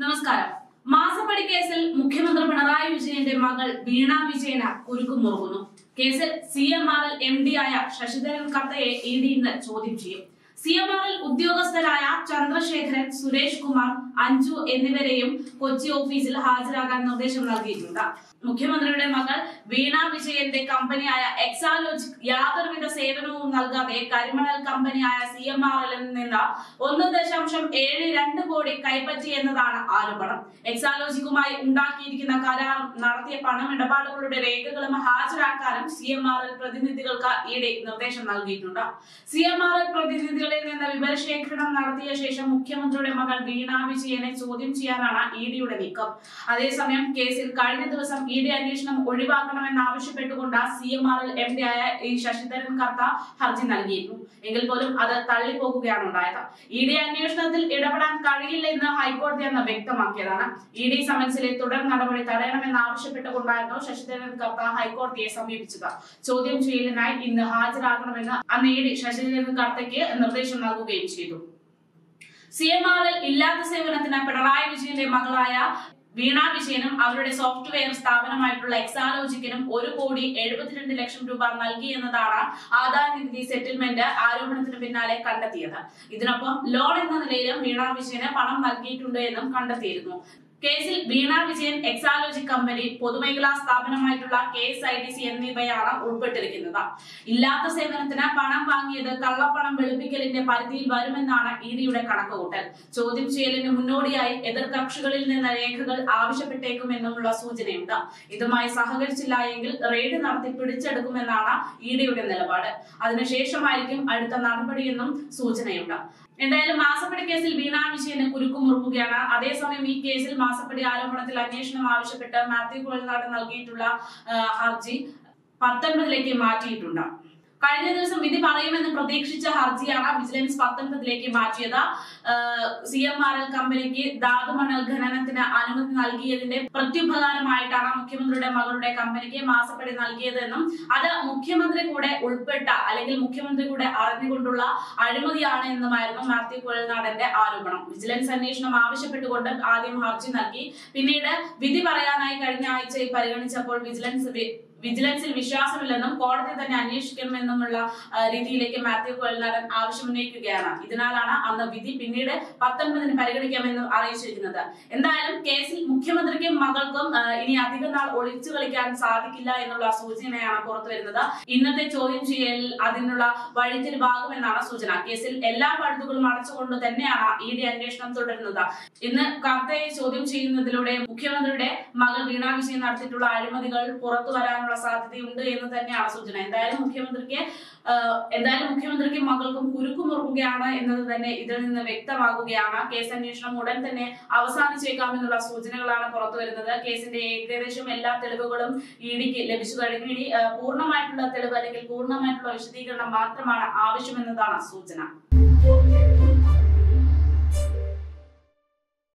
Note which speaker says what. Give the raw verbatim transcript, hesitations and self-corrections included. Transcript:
Speaker 1: നമസ്കാരം. മാസപ്പടി കേസിൽ മുഖ്യമന്ത്രി പിണറായി വിജയന്റെ മകൾ വീണ വിജയന് കുരുക്കു മുറുകുന്നു. കേസിൽ C M R L M D ആയ ശശിധരൻ കർത്തയെ ഇ ഡി ഇന്ന് ചോദ്യം ചെയ്യും. സി എം ആർ എൽ ഉദ്യോഗസ്ഥരായ ചന്ദ്രശേഖരൻ, സുരേഷ് കുമാർ, അഞ്ജു എന്നിവരെയും കൊച്ചി ഓഫീസിൽ ഹാജരാകാൻ നിർദ്ദേശം നൽകിയിട്ടുണ്ട്. മുഖ്യമന്ത്രിയുടെ മകൾ വീണ വിജയന്റെ കമ്പനിയായ എക്സാലോജിക് യാതൊരുവിധ സേവനവും നൽകാതെ കരിമണൽ കമ്പനിയായ സി എം ആർ എല്ലിൽ നിന്ന് ഒന്ന് ദശാംശം ഏഴ് രണ്ട് കോടി കൈപ്പറ്റി എന്നതാണ് ആരോപണം. എക്സാലോജിക്കുമായി ഉണ്ടാക്കിയിരിക്കുന്ന കരാറും നടത്തിയ പണമിടപാടുകളുടെ രേഖകളും ഹാജരാക്കാനും സി എം ആർ എൽ പ്രതിനിധികൾക്ക് ഇ ഡി നിർദ്ദേശം നൽകിയിട്ടുണ്ട്. സി എം ആർ എൽ പ്രതിനിധികളിൽ നിന്ന് വിവരശേഖരണം നടത്തിയ ശേഷം മുഖ്യമന്ത്രിയുടെ മകൾ വീണ വിജയനെ ചോദ്യം ചെയ്യാനാണ് ഇ ഡിയുടെ നീക്കം. അതേസമയം കേസിൽ കഴിഞ്ഞ ദിവസം ഇ ഡി അന്വേഷണം ഒഴിവാക്കണമെന്നാവശ്യപ്പെട്ടുകൊണ്ട് C M R L M D ആയ ഇ ശശിധരൻ കർത്ത ഹർജി നൽകിയിരുന്നു. എങ്കിൽ പോലും അത് തള്ളിപ്പോകുകയാണ് ഉണ്ടായത്. ഇ ഡി അന്വേഷണത്തിൽ ഇടപെടാൻ കഴിയില്ലെന്ന് ഹൈക്കോടതി അന്ന് വ്യക്തമാക്കിയതാണ്. ഇ ഡി സമൻസിലെ തുടർ നടപടി തടയണമെന്നാവശ്യപ്പെട്ടുകൊണ്ടായിരുന്നു ശശിധരൻ കർത്ത ഹൈക്കോടതിയെ സമീപിച്ചത്. ചോദ്യം ചെയ്യലിനായി ഇന്ന് ഹാജരാകണമെന്ന് അന്ന് ഇ ഡി ശശിധരൻ കർത്തയ്ക്ക് നിർദ്ദേശം നൽകുകയും ചെയ്തു. സി എം ആർ എൽ ഇല്ലാത്ത സേവനത്തിന് പിണറായി വിജയന്റെ മകളായ വീണ വിജയനും അവരുടെ സോഫ്റ്റ്വെയർ സ്ഥാപനമായിട്ടുള്ള എക്സാലോജിക്കിനും ഒരു കോടി എഴുപത്തിരണ്ട് ലക്ഷം രൂപ നൽകി എന്നതാണ് ആദായനികുതി സെറ്റിൽമെന്റ് ആരോപണത്തിന് പിന്നാലെ കണ്ടെത്തിയത്. ഇതിനൊപ്പം ലോൺ എന്ന നിലയിലും വീണ വിജയന് പണം നൽകിയിട്ടുണ്ട് എന്നും കണ്ടെത്തിയിരുന്നു. കേസിൽ വീണ വിജയൻ, എക്സാലോജിക് കമ്പനി, പൊതുമേഖലാ സ്ഥാപനമായിട്ടുള്ള K S I D C എന്നിവയാണ് ഉൾപ്പെട്ടിരിക്കുന്നത്. ഇല്ലാത്ത സേവനത്തിന് പണം വാങ്ങിയത് കള്ളപ്പണം വെളുപ്പിക്കലിന്റെ പരിധിയിൽ വരുമെന്നാണ് ഇ ഡിയുടെ കണക്കുകൂട്ടൽ. ചോദ്യം ചെയ്യലിന് മുന്നോടിയായി എതിർകക്ഷികളിൽ നിന്ന് രേഖകൾ ആവശ്യപ്പെട്ടേക്കുമെന്നുമുള്ള സൂചനയുണ്ട്. ഇതുമായി സഹകരിച്ചില്ല എങ്കിൽ റെയ്ഡ് നടത്തി പിടിച്ചെടുക്കുമെന്നാണ് ഇ ഡിയുടെ നിലപാട്. അതിനുശേഷമായിരിക്കും അടുത്ത നടപടിയെന്നും സൂചനയുണ്ട്. എന്തായാലും മാസപ്പടി കേസിൽ വീണ വിജയന് കുരുക്കു മുറുകുകയാണ്. അതേസമയം ഈ കേസിൽ മാസപ്പടി ആരോപണത്തിൽ അന്വേഷണം ആവശ്യപ്പെട്ട് മാത്യു കുഴൽനാട് നൽകിയിട്ടുള്ള ഹർജി പത്തൊൻപതിലേക്ക് മാറ്റിയിട്ടുണ്ട്. കഴിഞ്ഞ ദിവസം വിധി പറയുമെന്ന് പ്രതീക്ഷിച്ച ഹർജിയാണ് വിജിലൻസ് പത്തൊൻപതിലേക്ക് മാറ്റിയത്. സി എം ആർ എൽ കമ്പനിക്ക് ധാതുമണൽ ഖനനത്തിന് അനുമതി നൽകിയതിന്റെ പ്രത്യുപകാരമായിട്ടാണ് മുഖ്യമന്ത്രിയുടെ മകളുടെ കമ്പനിക്ക് മാസപ്പടി നൽകിയതെന്നും അത് മുഖ്യമന്ത്രി കൂടെ ഉൾപ്പെട്ട അല്ലെങ്കിൽ മുഖ്യമന്ത്രി കൂടെ അറിഞ്ഞുകൊണ്ടുള്ള അഴിമതിയാണ് എന്നുമായിരുന്നു മാത്യു കുഴൽനാടന്റെ ആരോപണം. വിജിലൻസ് അന്വേഷണം ആവശ്യപ്പെട്ടുകൊണ്ട് ആദ്യം ഹർജി നൽകി. പിന്നീട് വിധി പറയാനായി കഴിഞ്ഞ ആഴ്ച പരിഗണിച്ചപ്പോൾ വിജിലൻസ് വിജിലൻസിൽ വിശ്വാസമില്ലെന്നും കോടതി തന്നെ അന്വേഷിക്കണമെന്നുമുള്ള രീതിയിലേക്ക് മാത്യു കുഴൽനാടൻ ആവശ്യമുന്നയിക്കുകയാണ്. ഇതിനാലാണ് അന്ന് വിധി പിന്നീട് പത്തൊൻപതിന് പരിഗണിക്കാമെന്നും അറിയിച്ചിരിക്കുന്നത്. എന്തായാലും കേസിൽ മുഖ്യമന്ത്രിക്കും മകൾക്കും ഇനി അധിക നാൾ ഒളിച്ചു കളിക്കാൻ സാധിക്കില്ല എന്നുള്ള സൂചനയാണ് പുറത്തുവരുന്നത്. ഇന്നത്തെ ചോദ്യം ചെയ്യൽ അതിനുള്ള വഴിത്തിരിവാകുമെന്നാണ് സൂചന. കേസിൽ എല്ലാ പഴുതുകളും അടച്ചുകൊണ്ട് തന്നെയാണ് ഇ ഡി അന്വേഷണം തുടരുന്നത്. ഇന്ന് കർത്തയെ ചോദ്യം ചെയ്യുന്നതിലൂടെ മുഖ്യമന്ത്രിയുടെ മകൾ വീണ വിജയൻ നടത്തിയിട്ടുള്ള അഴിമതികൾ പുറത്തു വരാനുള്ള സാധ്യതയുണ്ട് എന്ന് തന്നെയാണ് സൂചന. എന്തായാലും മുഖ്യമന്ത്രിക്ക് എന്തായാലും മുഖ്യമന്ത്രിക്കും മകൾക്കും കുരുക്കു മുറുകുകയാണ് എന്നത് തന്നെ ഇതിൽ നിന്ന് വ്യക്തമാകുകയാണ്. കേസ് അന്വേഷണം ഉടൻ തന്നെ അവസാനിച്ചേക്കാമെന്നുള്ള സൂചനകളാണ് പുറത്തു വരുന്നത്. കേസിന്റെ ഏകദേശം എല്ലാ തെളിവുകളും ഇ ഡിക്ക് ലഭിച്ചു കഴിഞ്ഞു. ഇനി പൂർണ്ണമായിട്ടുള്ള തെളിവ് അല്ലെങ്കിൽ പൂർണ്ണമായിട്ടുള്ള വിശദീകരണം മാത്രമാണ് ആവശ്യമെന്നതാണ് സൂചന.